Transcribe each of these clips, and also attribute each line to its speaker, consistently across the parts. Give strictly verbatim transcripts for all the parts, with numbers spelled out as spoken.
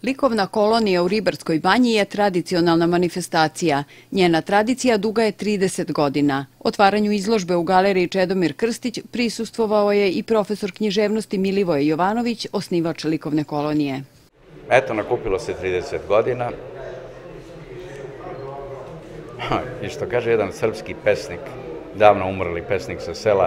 Speaker 1: Likovna kolonija u Ribarskoj banji je tradicionalna manifestacija. Njena tradicija duga je trideset godina. Otvaranju izložbe u galeriji Čedomir Krstić prisustvovao je i profesor književnosti Milivoje Jovanović, osnivač likovne kolonije.
Speaker 2: Eto, nakupilo se trideset godina. I što kaže jedan srpski pesnik, davno umrli pesnik sa sela,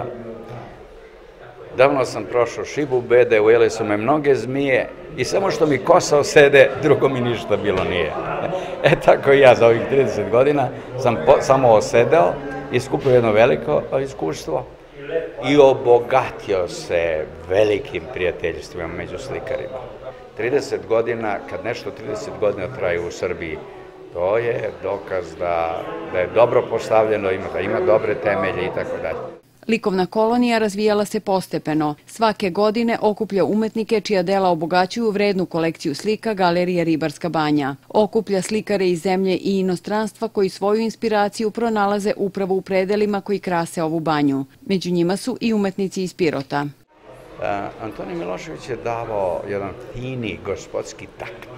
Speaker 2: davno sam prošao šibu bede, ujele su me mnoge zmije i samo što mi kosa osede, drugo mi ništa bilo nije. E tako i ja za ovih trideset godina sam samo osedeo i skupio jedno veliko iskustvo i obogatio se velikim prijateljstvima među slikarima. trideset godina, kad nešto trideset godina traje u Srbiji, to je dokaz da, da je dobro postavljeno, da ima dobre temelje i tako dalje.
Speaker 1: Likovna kolonija razvijala se postepeno. Svake godine okuplja umetnike čija dela obogaćuju vrednu kolekciju slika Galerije Ribarska banja. Okuplja slikare iz zemlje i inostranstva koji svoju inspiraciju pronalaze upravo u predelima koji krase ovu banju. Među njima su i umetnici iz Pirota.
Speaker 2: Antonij Milošević je davao jedan fini gospodski takt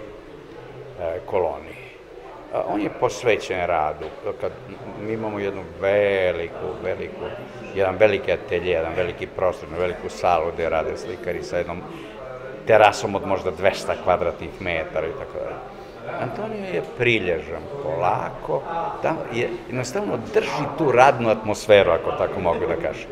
Speaker 2: koloniji. On je posvećen radu. Kad mi imamo jednu veliku, veliku, jedan veliki atelje, jedan veliki prostor, veliku salu gde rade slikari sa jednom terasom od možda dvesta kvadratnih metara i tako dalje. Antonije je prilježan, polako, da je jednostavno drži tu radnu atmosferu, ako tako mogu da kažem.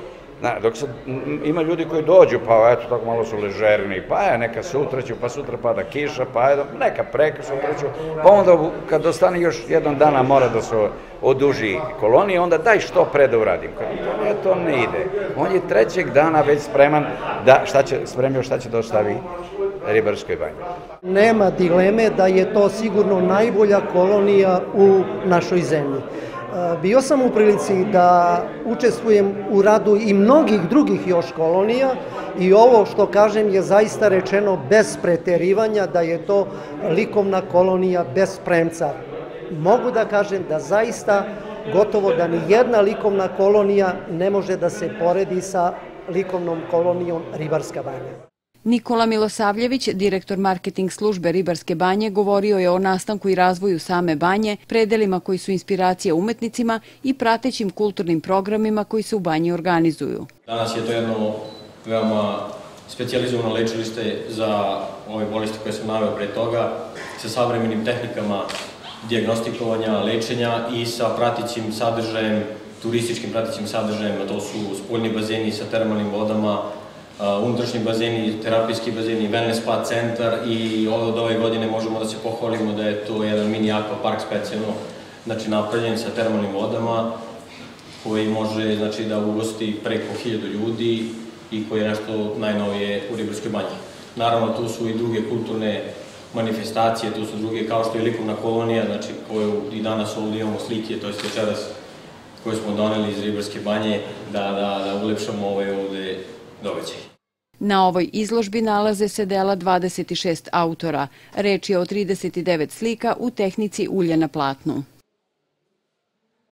Speaker 2: Dok se, ima ljudi koji dođu, pa eto, tako malo su ležerni, pa je, neka sutra ću, pa sutra pada kiša, pa je, neka preka sutra ću, pa onda kad ostane još jedan dana mora da se oduži kolonija, onda daj što pre da uradim. Kad to, to ne ide. On je trećeg dana već spreman da, šta će, spremio šta će da ostavi Ribarskoj banji.
Speaker 3: Nema dileme da je to sigurno najbolja kolonija u našoj zemlji. Bio sam u prilici da učestvujem u radu i mnogih drugih još kolonija i ovo što kažem je zaista rečeno bez preterivanja da je to likovna kolonija bez premca. Mogu da kažem da zaista gotovo da ni jedna likovna kolonija ne može da se poredi sa likovnom kolonijom Ribarska banja.
Speaker 1: Nikola Milosavljević, direktor marketing službe Ribarske banje, govorio je o nastanku i razvoju same banje, predelima koji su inspiracija umetnicima i pratećim kulturnim programima koji se u banji organizuju.
Speaker 4: Danas je to jedno veoma specijalizovano lečilište za ove bolesti koje sam naveo pre toga, sa savremenim tehnikama dijagnostikovanja, lečenja i sa pratećim sadržajem, turističkim pratećim sadržajem, a to su spoljni bazeni sa termalnim vodama, unutrašnji bazeni, terapijski bazeni, wellness spa centar i od ove godine možemo da se pohvalimo da je to jedan mini akvapark specijalno, znači napravljen sa termalnim vodama koji može znači da ugosti preko hiljadu ljudi i koji je nešto najnovije u Ribarskoj banji. Naravno tu su i druge kulturne manifestacije, tu su druge kao što je likovna kolonija, znači koju i danas ovdje imamo slike, to je večeras koje smo doneli iz Ribarske banje da, da, da ulepšamo ovaj ovde događaj.
Speaker 1: Na ovoj izložbi nalaze se dela dvadeset šest autora. Reč je o trideset devet slika u tehnici ulja na platnu.